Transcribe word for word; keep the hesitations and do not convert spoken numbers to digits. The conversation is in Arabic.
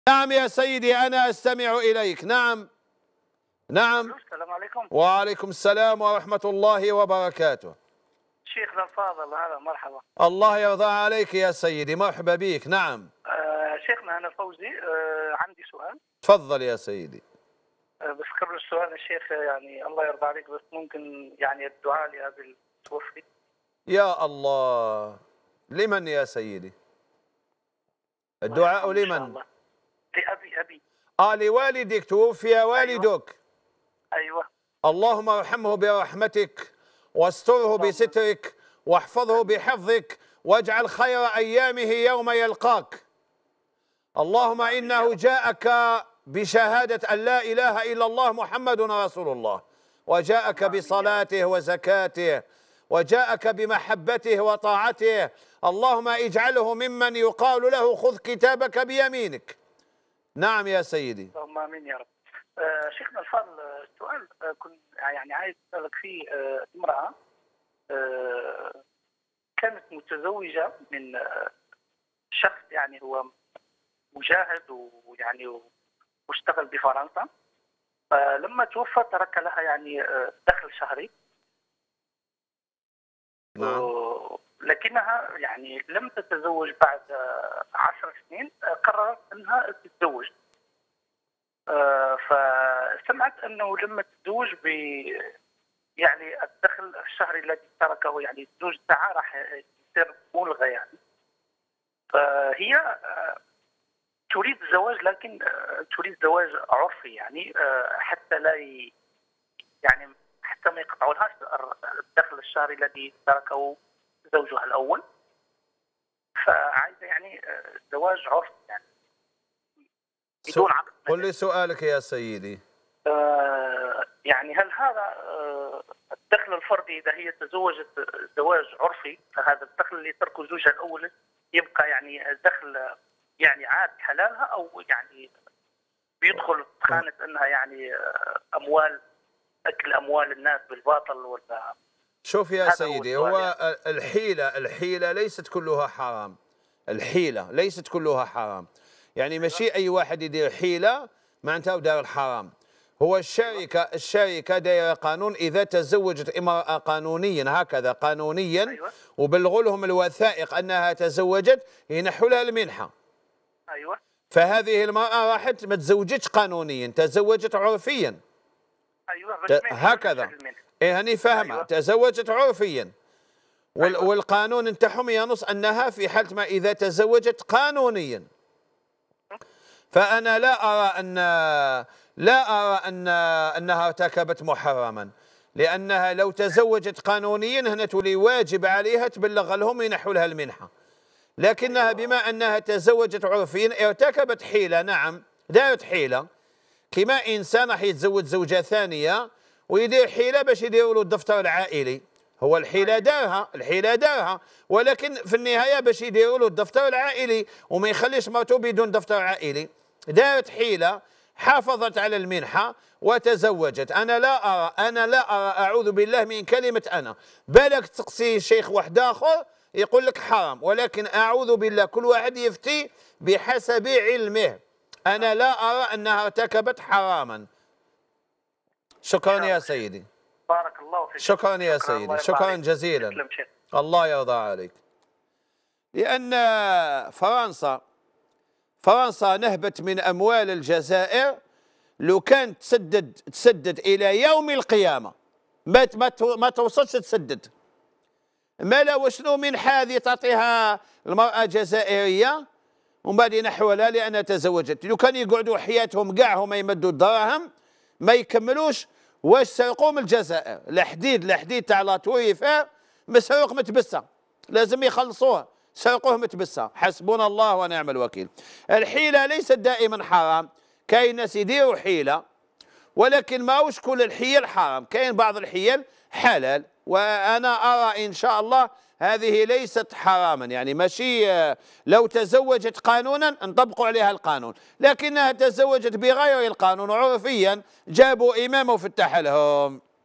نعم يا سيدي أنا أستمع إليك. نعم نعم. السلام عليكم. وعليكم السلام ورحمة الله وبركاته. شيخنا الفاضل هذا مرحبا. الله يرضى عليك يا سيدي، مرحبا بك. نعم. آه شيخنا أنا فوزي، آه عندي سؤال. تفضل يا سيدي. آه بس قبل السؤال يا شيخ، يعني الله يرضى عليك بس ممكن يعني الدعاء لأبي المتوفي. يا الله، لمن يا سيدي؟ الدعاء لمن؟ إن شاء الله. لأبي أبي. آه لوالدك، توفي والدك. أيوة. اللهم ارحمه برحمتك واستره بسترك واحفظه بحفظك واجعل خير أيامه يوم يلقاك. اللهم إنه جاءك بشهادة أن لا إله إلا الله محمد رسول الله، وجاءك بصلاته وزكاته، وجاءك بمحبته وطاعته. اللهم اجعله ممن يقال له خذ كتابك بيمينك. نعم يا سيدي. اللهم آمين يا رب. آه شيخنا الفاضل، السؤال آه كنت يعني عايز أسألك فيه. آه امرأة آه كانت متزوجة من آه شخص يعني هو مجاهد ويعني واشتغل بفرنسا. فلما توفى ترك لها يعني آه دخل شهري. نعم. لكنها يعني لم تتزوج بعد آه عشر سنين. آه قررت أنها تتزوج. آه فسمعت أنه لما تتزوج ب يعني الدخل الشهري الذي تركه يعني الزوج تاعها راح يصير ملغى يعني. فهي آه تريد الزواج، لكن آه تريد زواج عرفي يعني آه حتى لا ي... يعني حتى ما يقطعولهاش الدخل الشهري الذي تركه زوجها الأول. فعايزة يعني آه زواج عرفي يعني بدون عقد. قل لي سؤالك يا سيدي. آه يعني هل هذا آه الدخل الفردي إذا هي تزوجت زواج عرفي، فهذا الدخل اللي تركه زوجها الأول يبقى يعني دخل يعني عاد حلالها، أو يعني بيدخل خانة أنها يعني أموال أكل أموال الناس بالباطل ولا؟ شوف يا سيدي، هو يعني. الحيلة الحيلة ليست كلها حرام. الحيلة ليست كلها حرام، يعني ماشي أي واحد يدير حيلة معناتها دار الحرام. هو الشركة الشركة دايرة قانون، إذا تزوجت امرأة قانونيا هكذا قانونيا أيوة. وبلغوا لهم الوثائق أنها تزوجت ينحوا لها المنحة. أيوة. فهذه المرأة راحت ما تزوجتش قانونيا، تزوجت عرفيا. أيوة. ت... هكذا. إيه هني فاهمة. أيوة. تزوجت عرفيا. وال... أيوة. والقانون نتاعهم ينص أنها في حالة ما إذا تزوجت قانونيا. فأنا لا أرى أن لا أرى أن أنها ارتكبت محرما، لأنها لو تزوجت قانونيا هنا تولي واجب عليها تبلغ لهم ينحوا لها المنحة. لكنها بما أنها تزوجت عرفيا ارتكبت حيلة. نعم دارت حيلة، كما إنسان راح يتزوج زوجة ثانية ويدير حيلة باش يديروا له الدفتر العائلي. هو الحيلة دارها الحيلة دارها ولكن في النهاية باش يديروا له الدفتر العائلي وما يخليش مرته بدون دفتر عائلي. دارت حيلة، حافظت على المنحة وتزوجت. أنا لا أرى أنا لا أرى أعوذ بالله من كلمة أنا، بالك تقصي شيخ واحد آخر يقول لك حرام، ولكن أعوذ بالله كل واحد يفتي بحسب علمه. أنا لا أرى أنها ارتكبت حراما. شكرا يا سيدي. بارك الله فيك. شكرا يا سيدي، شكرا جزيلا. الله يرضى عليك. لأن فرنسا فرنسا نهبت من أموال الجزائر، لو كانت تسدد تسدد إلى يوم القيامة ما ما توصلش تسدد. ما لا وشنو من حاذي تعطيها المرأة جزائرية ومن بعد ينحولها لأنها تزوجت. لو كان يقعدوا حياتهم كاع هما يمدوا الدراهم ما يكملوش واش سرقوا من الجزائر. الحديد الحديد تاع لاطويفه مسروق متبسه، لازم يخلصوه، سرقوه متبسه. حسبنا الله ونعم الوكيل. الحيله ليست دائما حرام، كاين ناس يديروا حيله ولكن ماهوش كل الحيل حرام، كاين بعض الحيل حلال. وانا ارى ان شاء الله هذه ليست حراما، يعني ماشي لو تزوجت قانونا نطبقوا عليها القانون، لكنها تزوجت بغير القانون عرفيا جابوا إمام وفتح لهم.